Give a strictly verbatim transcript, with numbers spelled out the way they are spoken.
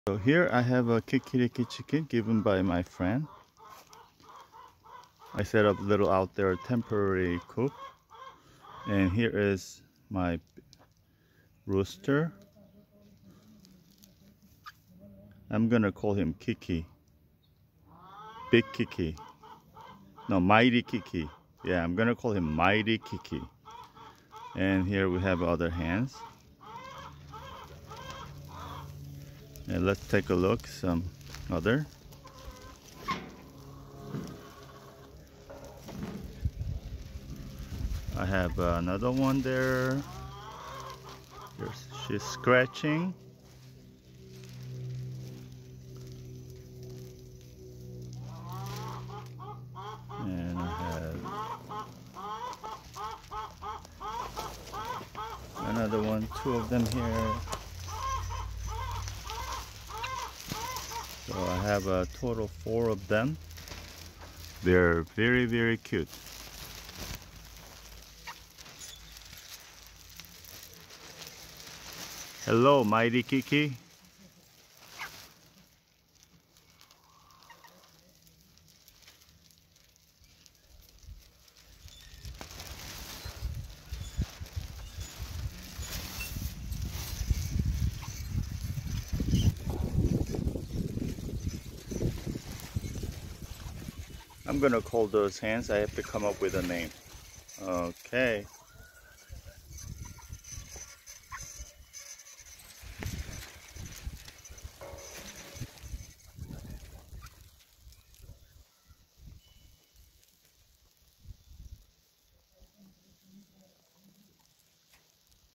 So here I have a kikiriki chicken given by my friend. I set up a little out there temporary coop. And here is my rooster. I'm gonna call him Kiki. Big Kiki. No, Mighty Kiki. Yeah, I'm gonna call him Mighty Kiki. And here we have other hens. And let's take a look, some other. I have another one there. Here's, she's scratching. And I have another one, two of them here. So I have a total of four of them. They're very, very cute. Hello, Mighty Kiki. I'm gonna call those hens. I have to come up with a name. Okay.